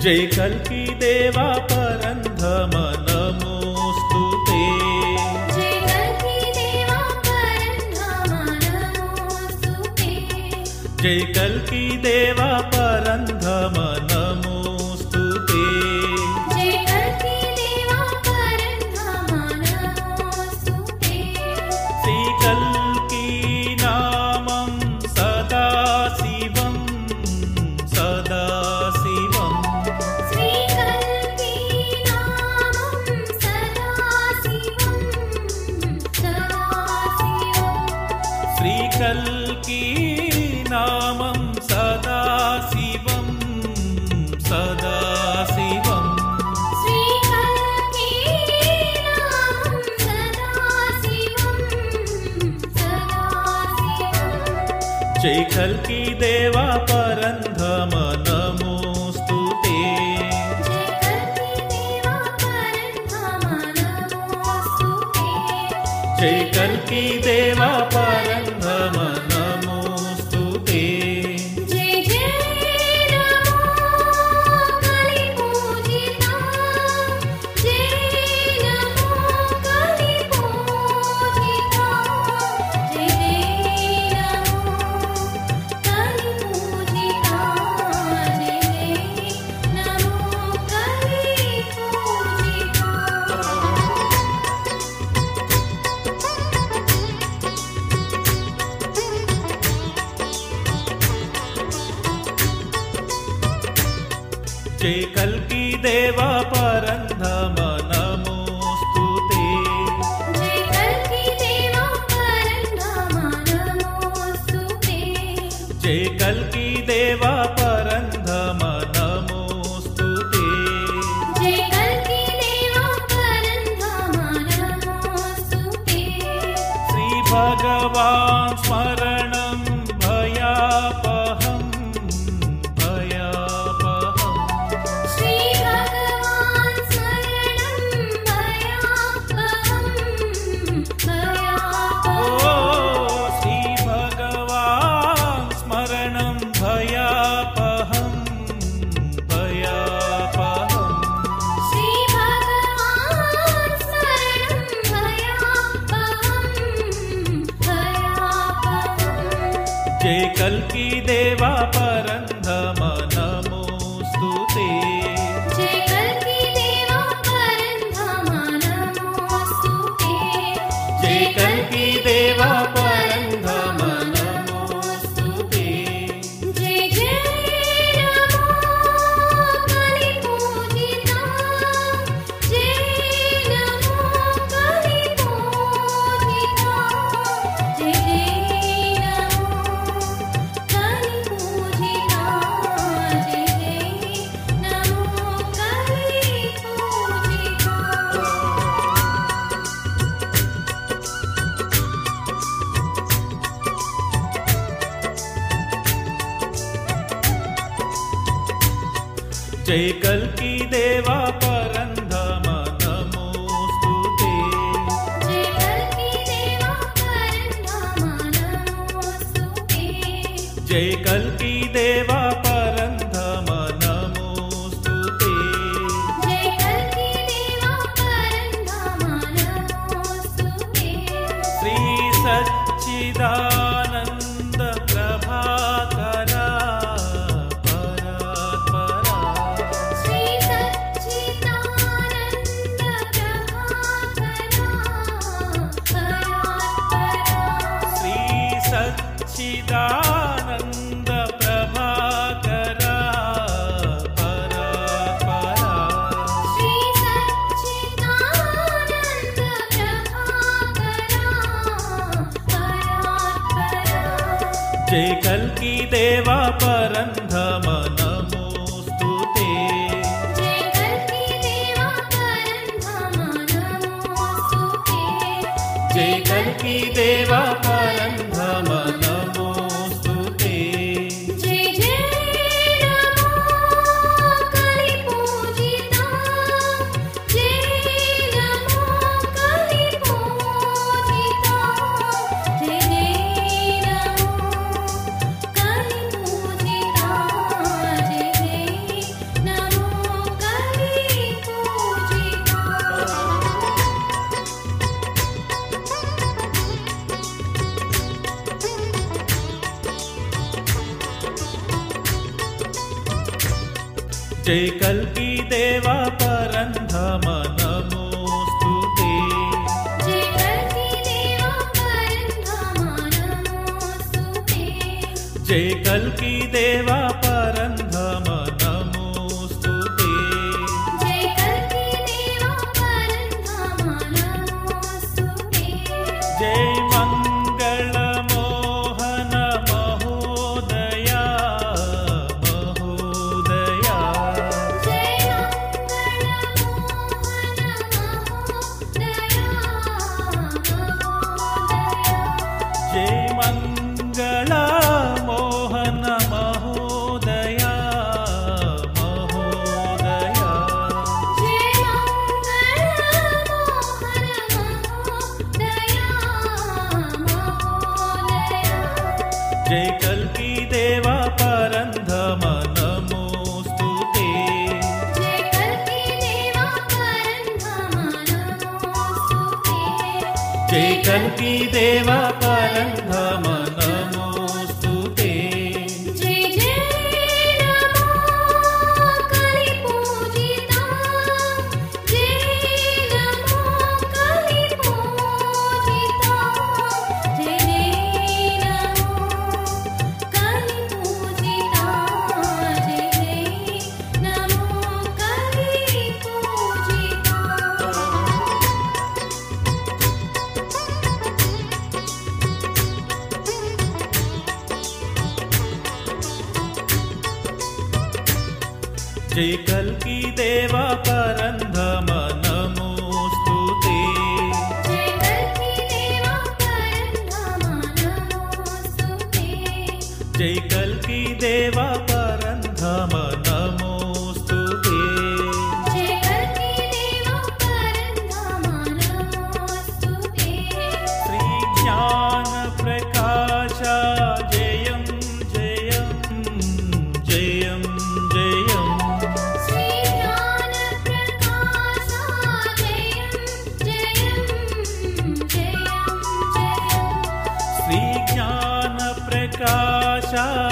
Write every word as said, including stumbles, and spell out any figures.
जय कल्की देवा परंधम नमोस्तुते। जय कल्की देवा परंधम नमोस्तुते। जय कल्की देवा परंधम नमोस्तुते। जय कल्की देवा परंधम नमोस्तुते। श्री कल्की नामं सदा शिवं सदा शिवं। श्री कल्की नामं सदा शिवं सदा शिवं। श्री कल्की नामं सदा शिवं सदा शिवं। श्री कल्की नामं सदा शिवं सदा शिवं। जय कल्की देवा परंधम नमोस्तुते। जय कल्की देवा परंधम नमोस्तुते। जय कल्की देवा परंधम नमोस्तुते। जय जय नमो कलिपूजिता। जय नमो कलिपूजिता। जय जय नमो कलिपूजिता। जय जय नमो कलिपूजिता। जय कल्की देवा परंधम नमोस्तुते। जय कल्की देवा परंधम नमोस्तुते। जय कल्की देवा परंधम नमोस्तुते। जय कल्की देवा परंधम नमोस्तुते। श्री भगवान् स्मरणं भयापहं भयापहं। श्री भगवान् स्मरणं भयापहं भयापहम्। ओ श्री भगवान् स्मरणं भयापहं भयापहं। श्री भगवान् स्मरणं भयापहं भयापहम्। जय कल्की देवा परंधम नमोस्तुते। जय कल्की देवा परंधम नमोस्तुते। जय कल्की देवा परंधम नमोस्तुते। जय जय नमो कलिपूजिता। जय नमो कलिपूजिता। जय जय नमो कलिपूजिता। जय जय नमो कलिपूजिता। जय कल्की देवा परंधम नमोस्तुते। जय कल्की देवा परंधम नमोस्तुते। जय कल्की देवा परंधम नमोस्तुते। जय कल्की देवा परंधम नमोस्तुते। श्री सच्चिदानंद प्रभाकरा परात्परा। श्री सच्चिदानंद प्रभाकरा परात्परा। श्री सच्चिदानंद प्रभाकरा परात्परा। श्री सच्चिदानंद प्रभाकरा परात्परा। जय कल्की देवा परंधम नमोस्तुते। जय कल्की देवा परंधम नमोस्तुते। जय कल्की देवा परंधम नमोस्तुते। जय जय नमो कलिपूजिता। जय नमो कलिपूजिता। जय जय नमो कलिपूजिता। जय जय नमो जय कल्की देवा परन्धाम नमोस्तुते जय कल्की देवा परन्धाम नमोस्तुते जय कल्की देवा परन्धाम नमोस्तुते जय कल्की देवा परन्धाम नमोस्तुते जय मंगल मोहन महोदया महोदया जय मंगल मोहन महोदया महोदया जय मंगल मोहन महोदया महोदया जय मंगल मोहन महोदया महोदया जय कल्की देवा परन्धाम नमोस्तुते जय कल्की देवा परन्धाम नमोस्तुते जय कल्की देवा परन्धाम नमोस्तुते जय जय नमो कलि पूजिता जय नमो कलि पूजिता जय जय नमो कलि पूजिता जय जय नमो कलि पूजिता जय कल्की देवा परन्धाम नमोस्तुते जय कल्की देवा परन्धाम नमोस्तुते जय कल्की देवा परन्धाम नमोस्तुते जय कल्की देवा परन्धाम नमोस्तुते श्री ज्ञान प्रकाश जयं जयं जयं जयं श्री ज्ञान प्रकाश जयं जयं जयं जयं श्री ज्ञान प्रकाश